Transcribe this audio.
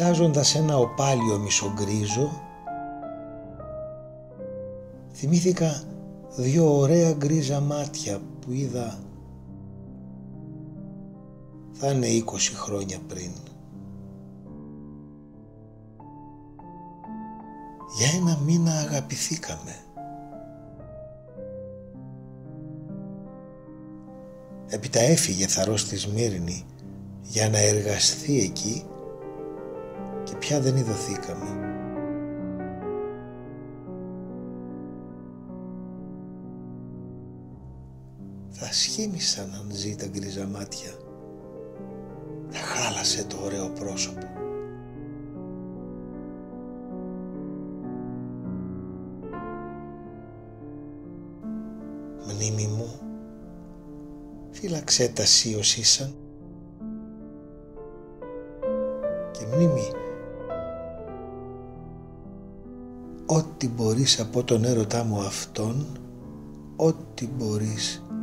Κοιτάζοντας ένα οπάλιο μισογκρίζο, θυμήθηκα 2 ωραία γκρίζα μάτια που είδα θα είναι 20 χρόνια πριν. Για 1 μήνα αγαπηθήκαμε. Έπειτα έφυγε θαρρός στη Σμύρνη για να εργαστεί εκεί και πια δεν ειδωθήκαμε. Θα σχήμησαν αν ζει τα γκρίζα μάτια. Θα χάλασε το ωραίο πρόσωπο. Μνήμη μου, φύλαξέ τα σύ ως ήσαν. Και μνήμη, ό,τι μπορείς από τον έρωτά μου αυτόν, ό,τι μπορείς